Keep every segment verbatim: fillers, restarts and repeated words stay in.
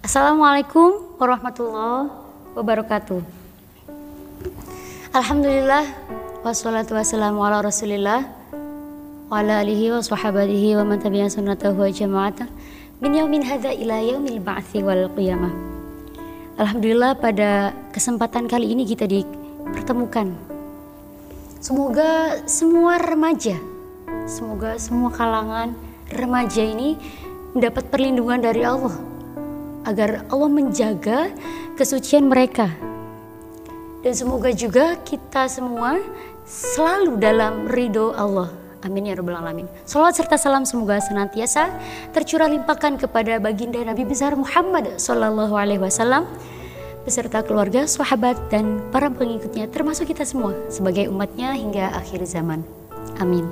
Assalamualaikum warahmatullahi wabarakatuh. Alhamdulillah wassalatu wassalamu ala rasulillah wa ala alihi wa sahabatihi wa man tabi'a sunnatahu wa jama'atah min yaumin hadza ila yaumil ba'tsi wal qiyamah. Alhamdulillah pada kesempatan kali ini kita dipertemukan. Semoga semua remaja, semoga semua kalangan remaja ini mendapat perlindungan dari Allah, agar Allah menjaga kesucian mereka. Dan semoga juga kita semua selalu dalam ridho Allah. Amin ya rabbal alamin. Salawat serta salam semoga senantiasa tercurah limpahkan kepada baginda Nabi besar Muhammad sallallahu alaihi wasallam beserta keluarga, sahabat dan para pengikutnya, termasuk kita semua sebagai umatnya hingga akhir zaman. Amin.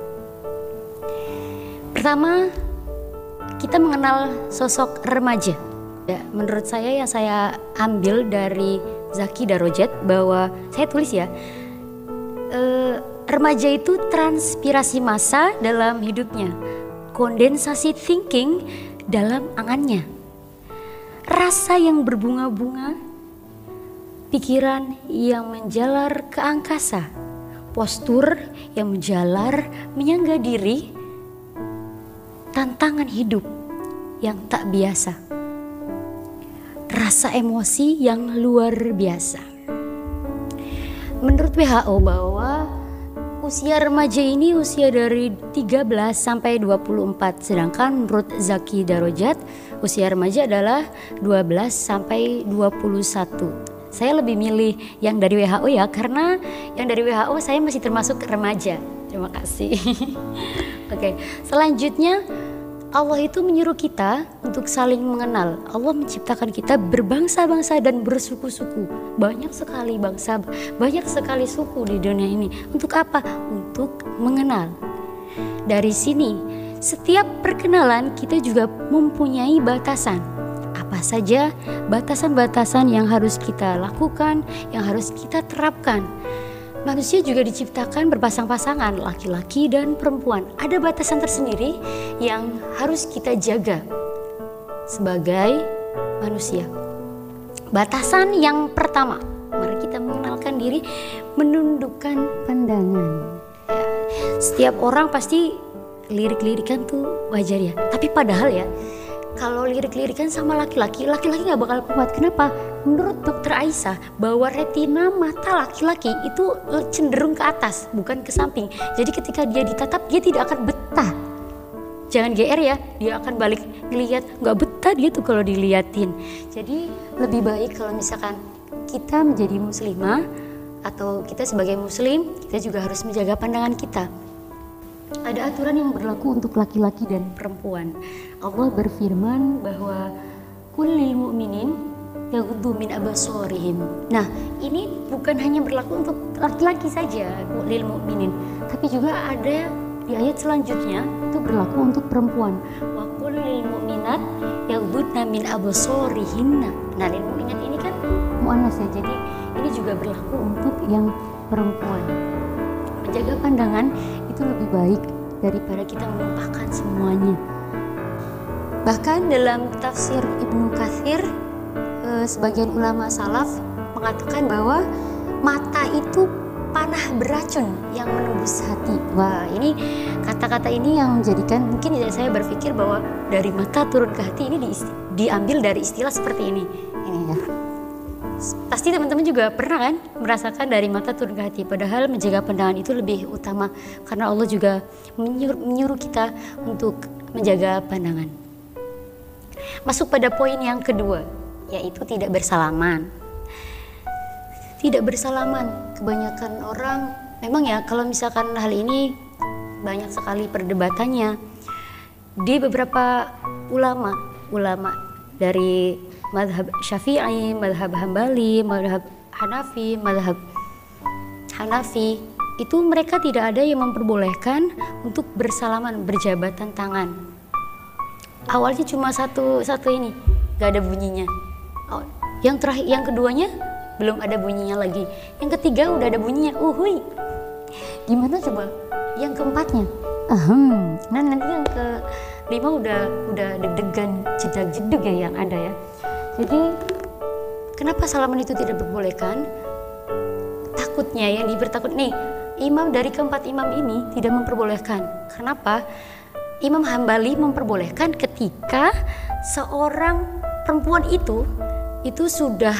Pertama, kita mengenal sosok remaja. Ya, menurut saya yang saya ambil dari Zaki Darajat bahwa saya tulis ya, e, remaja itu transpirasi massa dalam hidupnya, kondensasi thinking dalam angannya, rasa yang berbunga-bunga, pikiran yang menjalar ke angkasa, postur yang menjalar menyangga diri, tantangan hidup yang tak biasa, rasa emosi yang luar biasa. Menurut W H O bahwa usia remaja ini usia dari tiga belas sampai dua puluh empat, sedangkan menurut Zaki Darajat usia remaja adalah dua belas sampai dua puluh satu. Saya lebih milih yang dari W H O ya, karena yang dari W H O saya masih termasuk remaja. Terima kasih. Oke, selanjutnya Allah itu menyuruh kita untuk saling mengenal. Allah menciptakan kita berbangsa-bangsa dan bersuku-suku. Banyak sekali bangsa, banyak sekali suku di dunia ini. Untuk apa? Untuk mengenal. Dari sini, setiap perkenalan kita juga mempunyai batasan. Apa saja batasan-batasan yang harus kita lakukan, yang harus kita terapkan. Manusia juga diciptakan berpasang-pasangan, laki-laki dan perempuan. Ada batasan tersendiri yang harus kita jaga sebagai manusia. Batasan yang pertama, mari kita mengenalkan diri, menundukkan pandangan. Ya, setiap orang pasti lirik-lirikan tuh wajar ya. Tapi padahal ya, kalau lirik-lirikan sama laki-laki, laki-laki gak bakal kuat. Kenapa? Menurut dokter Aisyah, bahwa retina mata laki-laki itu cenderung ke atas, bukan ke samping. Jadi ketika dia ditatap, dia tidak akan betah. Jangan G R ya, dia akan balik ngeliat, gak betah dia tuh kalau diliatin. Jadi lebih baik kalau misalkan kita menjadi muslimah, atau kita sebagai muslim, kita juga harus menjaga pandangan kita. Ada aturan yang berlaku untuk laki-laki dan perempuan. Allah berfirman bahwa kullil mu'minin yaghuddu min absarihim. Nah, ini bukan hanya berlaku untuk laki-laki saja, kullil mu'minin, tapi juga ada di ayat selanjutnya itu berlaku untuk perempuan. Wa kullil mu'minat yaghuddna min absarihinna. Nah, lil mu'minat ini kan muannas ya. Jadi ini juga berlaku untuk yang perempuan. Menjaga pandangan itu lebih baik daripada kita menumpahkan semuanya. Bahkan dalam tafsir Ibnu Katsir, eh, sebagian ulama salaf mengatakan bahwa mata itu panah beracun yang menembus hati. Wah, ini kata-kata ini yang menjadikan mungkin saya berpikir bahwa dari mata turun ke hati ini di, diambil dari istilah seperti ini. Ini ya. Pasti teman-teman juga pernah kan merasakan dari mata turun ke hati. Padahal menjaga pandangan itu lebih utama, karena Allah juga menyuruh, menyuruh kita untuk menjaga pandangan. Masuk pada poin yang kedua, yaitu tidak bersalaman. Tidak bersalaman, kebanyakan orang memang ya, kalau misalkan hal ini banyak sekali perdebatannya di beberapa ulama, ulama dari madhab Syafi'i, madhab Hambali, madhab Hanafi, madhab Hanafi, itu mereka tidak ada yang memperbolehkan untuk bersalaman, berjabatan tangan. Awalnya cuma satu satu ini, gak ada bunyinya. Oh, yang terakhir, yang keduanya belum ada bunyinya lagi. Yang ketiga udah ada bunyinya, uhui. Gimana coba? Yang keempatnya? Ahem. Nah nanti yang ke lima udah udah deg-degan, jedag-jedug ya yang ada ya. Jadi kenapa salaman itu tidak diperbolehkan? Takutnya yang dibertakut nih, imam dari keempat imam ini tidak memperbolehkan. Kenapa? Imam Hambali memperbolehkan ketika seorang perempuan itu itu sudah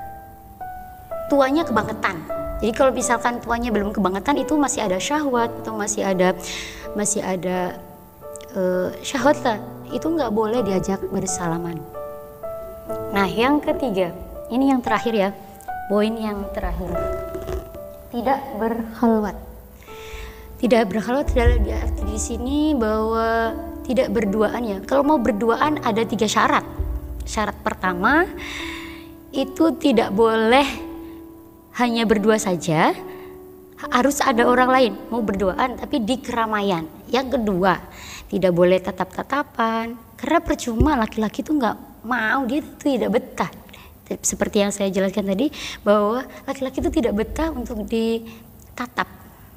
tuanya kebangetan. Jadi kalau misalkan tuanya belum kebangetan itu masih ada syahwat atau masih ada masih ada uh, syahwat lah, itu nggak boleh diajak bersalaman. Nah yang ketiga, ini yang terakhir ya, poin yang terakhir, tidak berkhalwat. Tidak berkhalwat adalah diarti di sini bahwa tidak berduaan ya. Kalau mau berduaan ada tiga syarat. Syarat pertama itu tidak boleh hanya berdua saja, harus ada orang lain. Mau berduaan tapi di keramaian. Yang kedua, tidak boleh tatap-tatapan, karena percuma laki-laki itu nggak mau, dia itu tidak betah. Seperti yang saya jelaskan tadi bahwa laki-laki itu tidak betah untuk ditatap.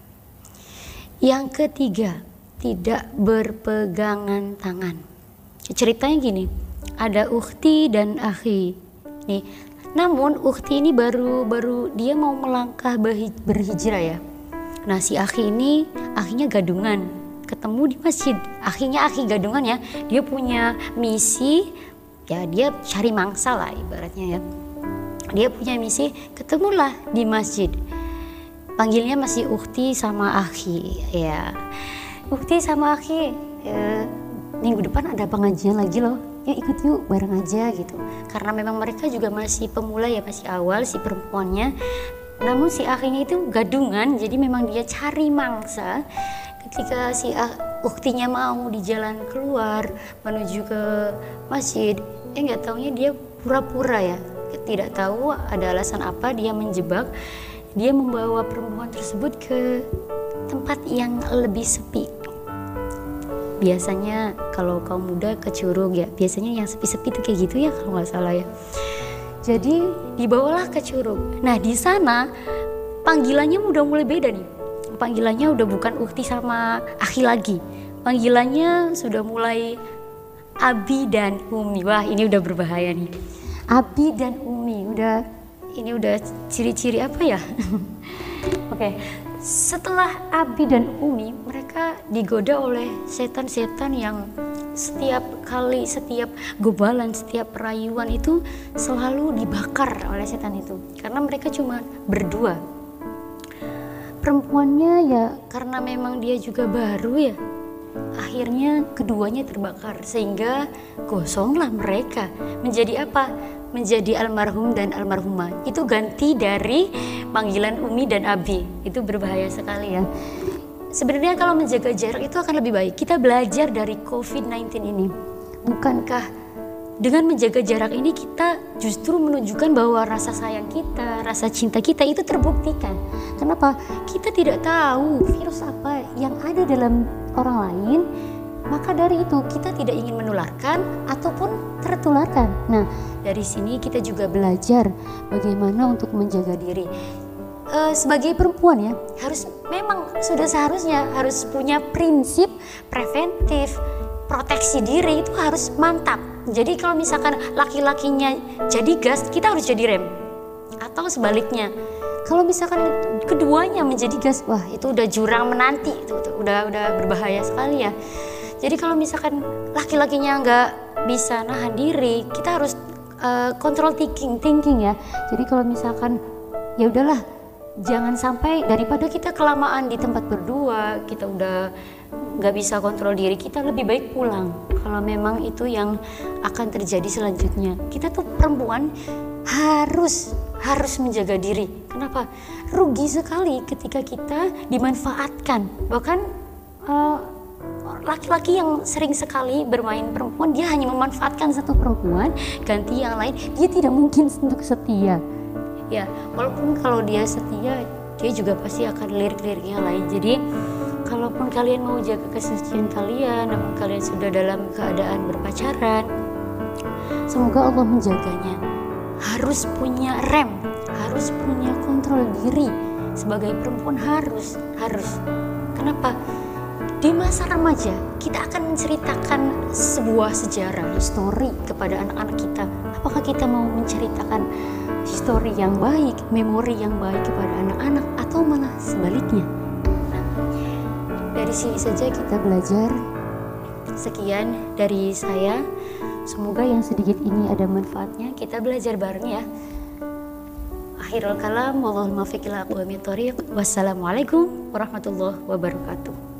Yang ketiga, tidak berpegangan tangan. Ceritanya gini, ada ukhti dan akhi. Nih, namun ukhti ini baru baru dia mau melangkah berhijrah ya. Nah si akhi ini, akhinya gadungan, ketemu di masjid. Akhinya akhi gadungan ya, dia punya misi, ya dia cari mangsa lah ibaratnya ya. Dia punya misi, ketemulah di masjid. Panggilnya masih ukhti sama akhi ya. Ukhti sama akhi, ya, minggu depan ada pengajian lagi loh, yuk ikut yuk bareng aja gitu. Karena memang mereka juga masih pemula ya, masih awal si perempuannya. Namun si akhinya itu gadungan, jadi memang dia cari mangsa. Ketika si ukhtinya mau di jalan keluar menuju ke masjid, eh nggak taunya dia pura-pura ya, tidak tahu ada alasan apa dia menjebak. Dia membawa perempuan tersebut ke tempat yang lebih sepi. Biasanya kalau kaum muda ke Curug ya, biasanya yang sepi-sepi itu kayak gitu ya kalau nggak salah ya. Jadi dibawalah ke Curug. Nah di sana panggilannya udah mulai beda nih. Panggilannya udah bukan ukhti sama akhi lagi. Panggilannya sudah mulai abi dan umi. Wah ini udah berbahaya nih. Abi dan umi udah. Ini udah ciri-ciri apa ya? Oke, okay. Setelah Abi dan Umi, mereka digoda oleh setan-setan yang setiap kali, setiap gobalan, setiap perayuan itu selalu dibakar oleh setan itu. Karena mereka cuma berdua. Perempuannya ya karena memang dia juga baru ya, akhirnya keduanya terbakar sehingga gosonglah mereka. Menjadi apa? Menjadi almarhum dan almarhumah. Itu ganti dari panggilan Umi dan Abi. Itu berbahaya sekali ya. Sebenarnya kalau menjaga jarak itu akan lebih baik. Kita belajar dari covid sembilan belas ini. Bukankah dengan menjaga jarak ini kita justru menunjukkan bahwa rasa sayang kita, rasa cinta kita itu terbuktikan. Kenapa? Kita tidak tahu virus apa yang ada dalam orang lain. Maka dari itu kita tidak ingin menularkan ataupun tertularkan. Nah dari sini kita juga belajar bagaimana untuk menjaga diri. E, sebagai perempuan ya harus memang sudah seharusnya harus punya prinsip preventif, proteksi diri itu harus mantap. Jadi kalau misalkan laki-lakinya jadi gas, kita harus jadi rem. Atau sebaliknya. Kalau misalkan keduanya menjadi gas, wah itu udah jurang menanti, itu, itu udah udah berbahaya sekali ya. Jadi kalau misalkan laki-lakinya nggak bisa nahan diri, kita harus uh, control thinking, thinking ya. Jadi kalau misalkan ya udahlah, jangan sampai daripada kita kelamaan di tempat berdua, kita udah nggak bisa kontrol diri, kita lebih baik pulang. Kalau memang itu yang akan terjadi selanjutnya, kita tuh perempuan harus harus menjaga diri. Kenapa? Rugi sekali ketika kita dimanfaatkan. Bahkan uh, laki-laki yang sering sekali bermain perempuan, dia hanya memanfaatkan satu perempuan, ganti yang lain, dia tidak mungkin untuk setia. Ya, walaupun kalau dia setia, dia juga pasti akan lirik-lirik yang lain. Jadi, kalaupun kalian mau jaga kesucian kalian, namun kalian sudah dalam keadaan berpacaran, semoga Allah menjaganya. Harus punya rem, harus punya kontrol diri. Sebagai perempuan harus, harus. Kenapa? di masa remaja kita akan menceritakan sebuah sejarah, histori kepada anak-anak kita. Apakah kita mau menceritakan histori yang baik, memori yang baik kepada anak-anak, atau malah sebaliknya? Nah, dari sini saja kita belajar. Sekian dari saya. Semoga yang sedikit ini ada manfaatnya. Kita belajar bareng ya. Akhirul kalam, wallahul muwaffiq ila aqwamit thoriq. Wassalamualaikum warahmatullahi wabarakatuh.